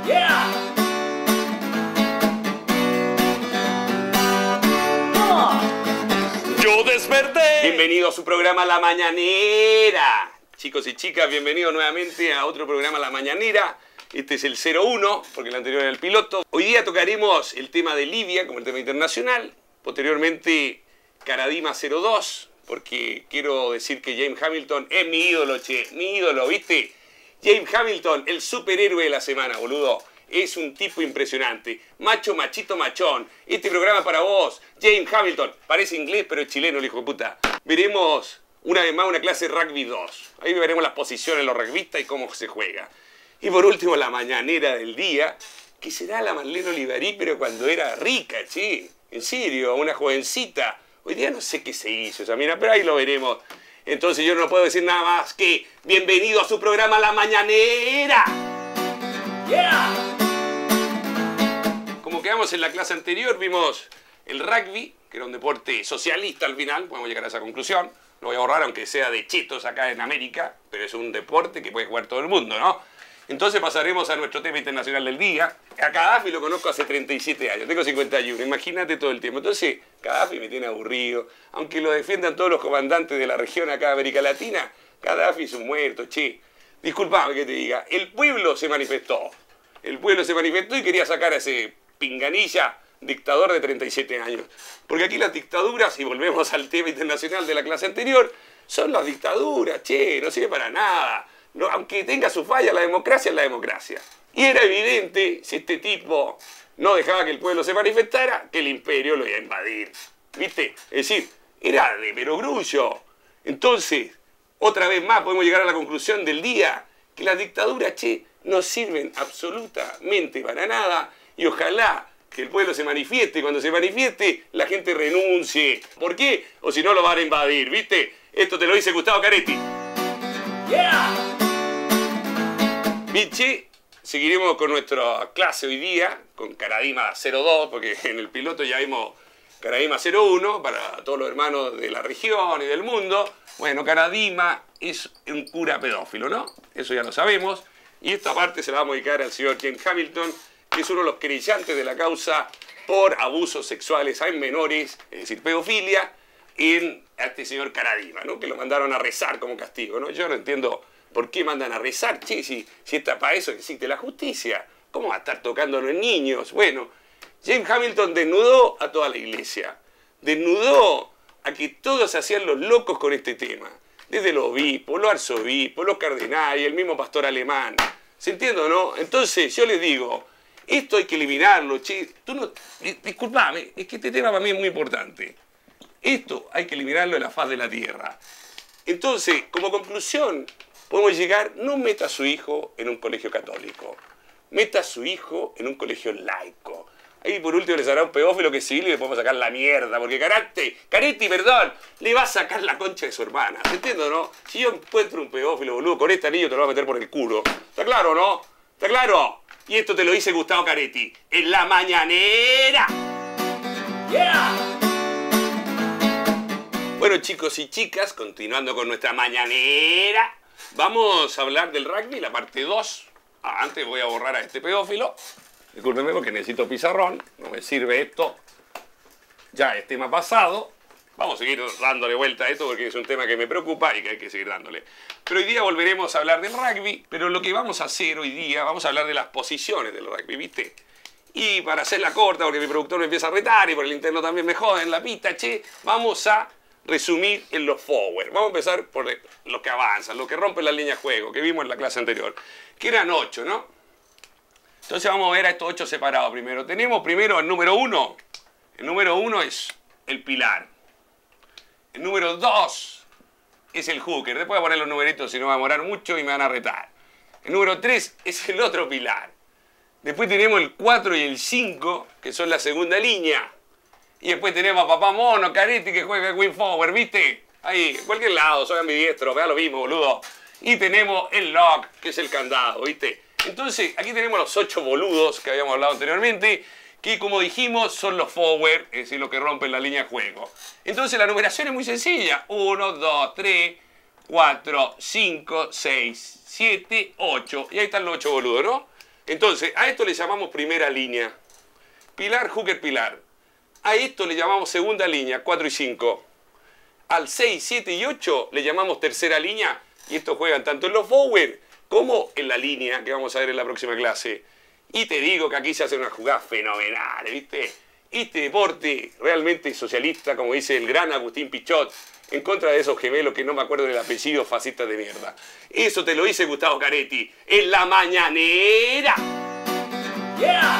Yeah. Come on. Yo desperté. Bienvenido a su programa La Mañanera. Chicos y chicas, bienvenidos nuevamente a otro programa La Mañanera. Este es el 01, porque el anterior era el piloto. Hoy día tocaremos el tema de Libia como el tema internacional. Posteriormente, Caradima 02, porque quiero decir que James Hamilton es mi ídolo, che. Mi ídolo, ¿viste? James Hamilton, el superhéroe de la semana, boludo. Es un tipo impresionante. Macho, machito, machón. Este programa para vos, James Hamilton. Parece inglés, pero es chileno, el hijo de puta. Veremos una vez más una clase de rugby 2. Ahí veremos las posiciones de los rugbyistas y cómo se juega. Y por último, la mañanera del día, que será la Marlene Olivarí, pero cuando era rica, che. En serio, una jovencita. Hoy día no sé qué se hizo esa mina, pero ahí lo veremos. Entonces yo no puedo decir nada más que bienvenido a su programa La Mañanera. Yeah. Como quedamos en la clase anterior, vimos el rugby, que era un deporte socialista al final, podemos llegar a esa conclusión. Lo voy a borrar aunque sea de chetos acá en América, pero es un deporte que puede jugar todo el mundo, ¿no? Entonces pasaremos a nuestro tema internacional del día. A Gaddafi lo conozco hace 37 años, tengo 51, imagínate todo el tiempo. Entonces, Gaddafi me tiene aburrido. Aunque lo defiendan todos los comandantes de la región acá de América Latina, Gaddafi es un muerto, che. Disculpame que te diga, el pueblo se manifestó. El pueblo se manifestó y quería sacar a ese pinganilla dictador de 37 años. Porque aquí las dictaduras, y volvemos al tema internacional de la clase anterior, son las dictaduras, che, no sirve para nada. No, aunque tenga su falla, la democracia es la democracia. Y era evidente, si este tipo no dejaba que el pueblo se manifestara, que el imperio lo iba a invadir. ¿Viste? Es decir, era de perogrullo. Entonces, otra vez más podemos llegar a la conclusión del día que las dictaduras, che, no sirven absolutamente para nada. Y ojalá que el pueblo se manifieste. Y cuando se manifieste, la gente renuncie. ¿Por qué? O si no, lo van a invadir, ¿viste? Esto te lo dice Gustavo Caretti. Yeah. Miche, seguiremos con nuestra clase hoy día, con Caradima 02, porque en el piloto ya vimos Caradima 01, para todos los hermanos de la región y del mundo. Bueno, Caradima es un cura pedófilo, ¿no? Eso ya lo sabemos. Y esta parte se la vamos a dedicar al señor James Hamilton, que es uno de los querellantes de la causa por abusos sexuales a menores, es decir, pedofilia, a este señor Caradima, ¿no? Que lo mandaron a rezar como castigo, ¿no? Yo no entiendo por qué mandan a rezar, che, si está para eso existe la justicia. ¿Cómo va a estar tocando a los niños? Bueno, James Hamilton desnudó a toda la iglesia, desnudó a que todos se hacían los locos con este tema, desde los obispos, los arzobispos, los cardenales, el mismo pastor alemán. ¿Se entiende o no? Entonces yo les digo, esto hay que eliminarlo, che. Disculpame, es que este tema para mí es muy importante. Esto hay que eliminarlo de la faz de la tierra. Entonces, como conclusión, podemos llegar, no meta a su hijo en un colegio católico, meta a su hijo en un colegio laico. Ahí por último les hará un pedófilo que sí, y le podemos sacar la mierda, porque Caretti, perdón, le va a sacar la concha de su hermana. ¿Se entiende o no? Si yo encuentro un pedófilo, boludo, con este anillo te lo voy a meter por el culo. ¿Está claro, no? ¿Está claro? Y esto te lo dice Gustavo Caretti, en La Mañanera. Yeah. Bueno, chicos y chicas, continuando con nuestra mañanera, vamos a hablar del rugby, la parte 2. Antes voy a borrar a este pedófilo. Discúlpenme porque necesito pizarrón, no me sirve esto. Ya es tema pasado. Vamos a seguir dándole vuelta a esto porque es un tema que me preocupa y que hay que seguir dándole. Pero hoy día volveremos a hablar del rugby, pero lo que vamos a hacer hoy día, vamos a hablar de las posiciones del rugby, ¿viste? Y para hacerla corta, porque mi productor me empieza a retar y por el interno también me joden la pista, che, vamos a resumir en los forward. Vamos a empezar por los que avanzan, los que rompen la línea de juego, que vimos en la clase anterior, que eran 8, ¿no? Entonces vamos a ver a estos 8 separados primero. Tenemos primero el número 1. El número 1 es el pilar. El número 2 es el hooker. Después voy a poner los numeritos si no va a demorar mucho y me van a retar. El número 3 es el otro pilar. Después tenemos el 4 y el 5, que son la segunda línea. Y después tenemos a Papá Mono, Caretti, que juega Win Forward, ¿viste? Ahí, en cualquier lado, soy ambidiestro, vea lo mismo, boludo. Y tenemos el lock, que es el candado, ¿viste? Entonces, aquí tenemos los 8 boludos que habíamos hablado anteriormente, que como dijimos, son los forward, es decir, los que rompen la línea de juego. Entonces, la numeración es muy sencilla. 1, 2, 3, 4, 5, 6, 7, 8. Y ahí están los 8 boludos, ¿no? Entonces, a esto le llamamos primera línea. Pilar, hooker, pilar. A esto le llamamos segunda línea, 4 y 5. Al 6, 7 y 8 le llamamos tercera línea. Y estos juegan tanto en los bower como en la línea que vamos a ver en la próxima clase. Y te digo que aquí se hacen unas jugadas fenomenales, ¿viste? Este deporte realmente socialista, como dice el gran Agustín Pichot, en contra de esos gemelos que no me acuerdo del apellido, fascistas de mierda. Eso te lo dice Gustavo Caretti en La Mañanera. Yeah.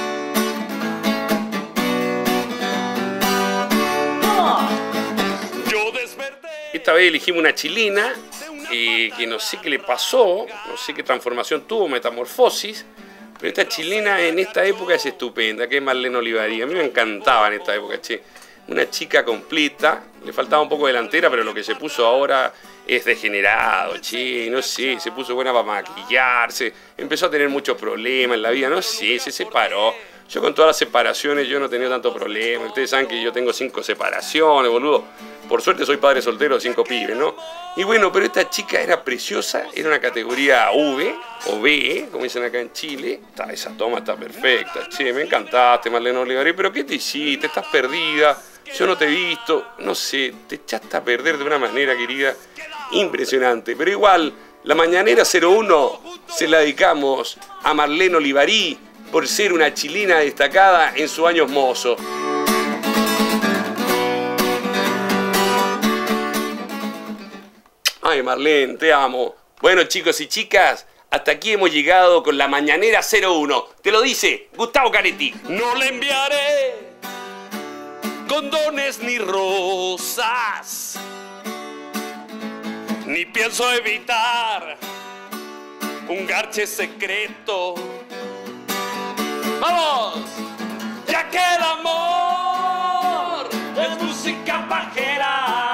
Yo desperté. Esta vez elegimos una chilena que no sé qué le pasó, no sé qué transformación tuvo, metamorfosis. Pero esta chilena en esta época es estupenda, que es Marlene Olivarí. A mí me encantaba en esta época, che. Una chica completa, le faltaba un poco delantera, pero lo que se puso ahora es degenerado, che, no sé, se puso buena para maquillarse, empezó a tener muchos problemas en la vida, no sé, se separó. Yo con todas las separaciones yo no he tenido tanto problema. Ustedes saben que yo tengo 5 separaciones, boludo. Por suerte soy padre soltero de 5 pibes, ¿no? Y bueno, pero esta chica era preciosa, era una categoría V o B, como dicen acá en Chile. Esa toma está perfecta, che, me encantaste, Marlene Olivarí, pero ¿qué te hiciste? Estás perdida, yo no te he visto, no sé, te echaste a perder de una manera, querida, impresionante. Pero igual, la Mañanera 01 se la dedicamos a Marlene Olivarí por ser una chilena destacada en sus años mozos. Ay, Marlene, te amo. Bueno, chicos y chicas, hasta aquí hemos llegado con la Mañanera 01. Te lo dice Gustavo Caretti. No le enviaré condones ni rosas, ni pienso evitar un garche secreto. ¡Vamos! Ya que el amor es música pajera.